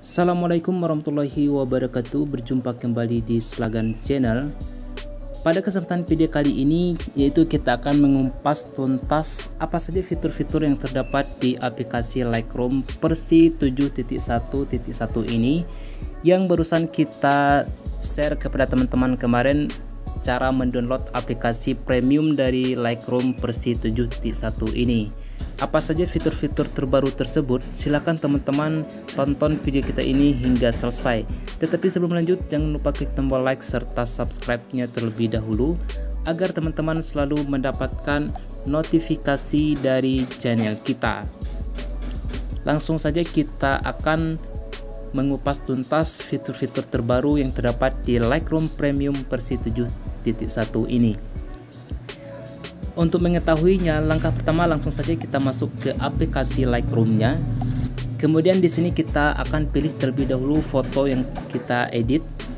Assalamualaikum warahmatullahi wabarakatuh. Berjumpa kembali di Slagan Channel. Pada kesempatan video kali ini yaitu kita akan mengupas tuntas apa saja fitur-fitur yang terdapat di aplikasi Lightroom versi 7.1.1 ini yang barusan kita share kepada teman-teman kemarin, cara mendownload aplikasi premium dari Lightroom versi 7.1 ini. Apa saja fitur-fitur terbaru tersebut? Silahkan teman-teman tonton video kita ini hingga selesai. Tetapi sebelum lanjut, jangan lupa klik tombol like serta subscribe-nya terlebih dahulu agar teman-teman selalu mendapatkan notifikasi dari channel kita. Langsung saja kita akan mengupas tuntas fitur-fitur terbaru yang terdapat di Lightroom Premium versi 7.1 ini. Untuk mengetahuinya, langkah pertama langsung saja kita masuk ke aplikasi Lightroom-nya. Kemudian di sini kita akan pilih terlebih dahulu foto yang kita edit.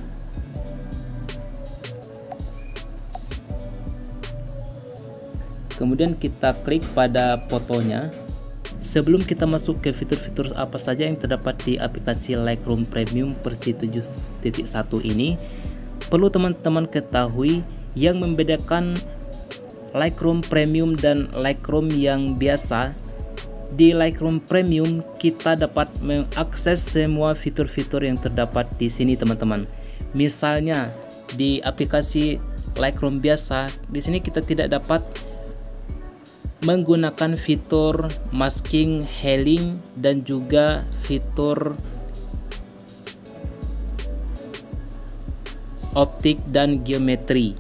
Kemudian kita klik pada fotonya. Sebelum kita masuk ke fitur-fitur apa saja yang terdapat di aplikasi Lightroom Premium versi 7.1 ini, perlu teman-teman ketahui yang membedakan Lightroom Premium dan Lightroom yang biasa. Di Lightroom Premium kita dapat mengakses semua fitur-fitur yang terdapat di sini, teman-teman. Misalnya di aplikasi Lightroom biasa, di sini kita tidak dapat menggunakan fitur masking, heiling, dan juga fitur optik dan geometri.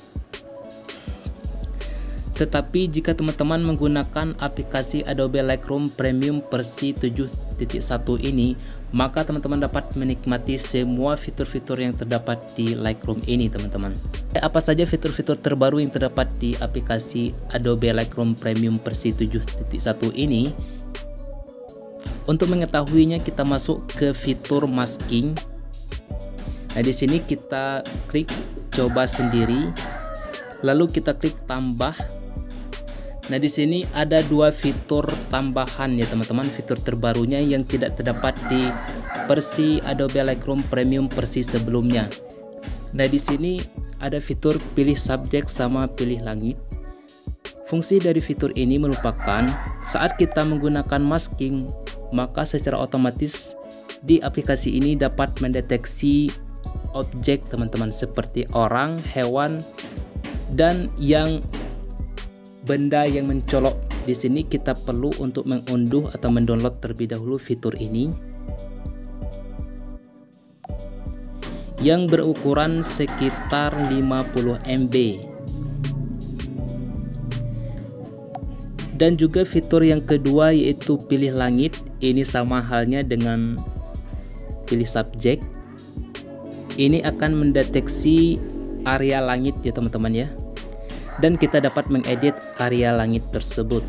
Tetapi jika teman-teman menggunakan aplikasi Adobe Lightroom Premium versi 7.1 ini, maka teman-teman dapat menikmati semua fitur-fitur yang terdapat di Lightroom ini, teman-teman. Apa saja fitur-fitur terbaru yang terdapat di aplikasi Adobe Lightroom Premium versi 7.1 ini? Untuk mengetahuinya, kita masuk ke fitur masking. Nah, di sini kita klik coba sendiri, lalu kita klik tambah. Nah, di sini ada dua fitur tambahan ya teman-teman, fitur terbarunya yang tidak terdapat di versi Adobe Lightroom Premium versi sebelumnya. Nah, di sini ada fitur pilih subjek sama pilih langit. Fungsi dari fitur ini merupakan saat kita menggunakan masking, maka secara otomatis di aplikasi ini dapat mendeteksi objek teman-teman seperti orang, hewan, dan yang benda yang mencolok. Di sini kita perlu untuk mengunduh atau mendownload terlebih dahulu fitur ini yang berukuran sekitar 50 MB. Dan juga fitur yang kedua yaitu pilih langit. Ini sama halnya dengan pilih subjek. Ini akan mendeteksi area langit ya teman-teman ya. Dan kita dapat mengedit area langit tersebut.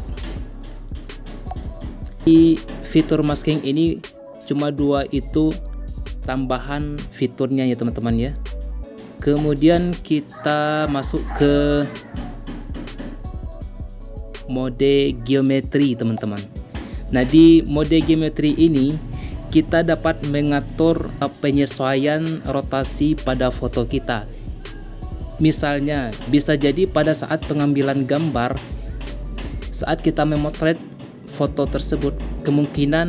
Di fitur masking ini cuma dua itu tambahan fiturnya ya teman-teman ya. Kemudian kita masuk ke mode geometri teman-teman. Nah, di mode geometri ini kita dapat mengatur penyesuaian rotasi pada foto kita. Misalnya, bisa jadi pada saat pengambilan gambar, saat kita memotret foto tersebut, kemungkinan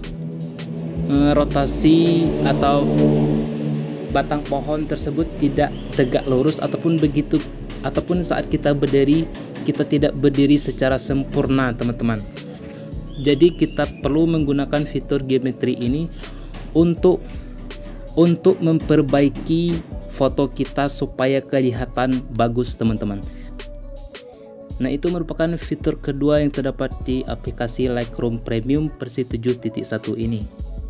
rotasi atau batang pohon tersebut tidak tegak lurus ataupun begitu, ataupun saat kita berdiri, kita tidak berdiri secara sempurna, teman-teman. Jadi kita perlu menggunakan fitur geometri ini untuk memperbaiki foto kita supaya kelihatan bagus, teman-teman. Nah, itu merupakan fitur kedua yang terdapat di aplikasi Lightroom Premium versi 7.1 ini.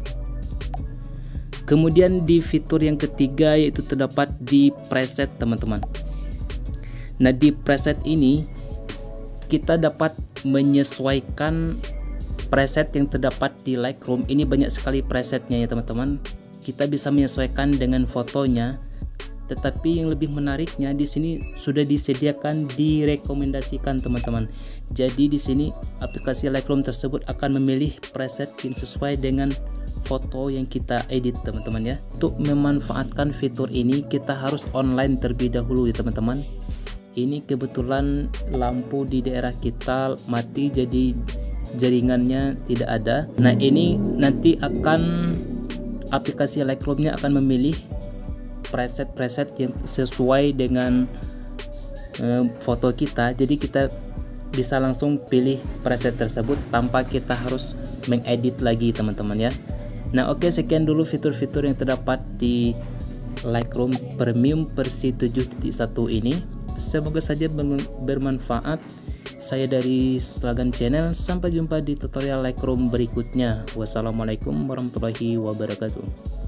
Kemudian di fitur yang ketiga yaitu terdapat di preset, teman-teman. Nah, di preset ini kita dapat menyesuaikan preset yang terdapat di Lightroom. Ini banyak sekali presetnya ya teman-teman. Kita bisa menyesuaikan dengan fotonya. Tetapi yang lebih menariknya di sini sudah disediakan direkomendasikan, teman-teman. Jadi di sini aplikasi Lightroom tersebut akan memilih preset yang sesuai dengan foto yang kita edit teman-teman ya. Untuk memanfaatkan fitur ini kita harus online terlebih dahulu ya teman-teman. Ini kebetulan lampu di daerah kita mati, jadi jaringannya tidak ada. Nah ini nanti akan aplikasi Lightroom-nya akan memilih preset-preset yang sesuai dengan foto kita, jadi kita bisa langsung pilih preset tersebut tanpa kita harus mengedit lagi teman-teman ya. Nah oke, sekian dulu fitur-fitur yang terdapat di Lightroom Premium versi 7.1 ini. Semoga saja bermanfaat. Saya dari Slagan Channel, sampai jumpa di tutorial Lightroom berikutnya. Wassalamualaikum warahmatullahi wabarakatuh.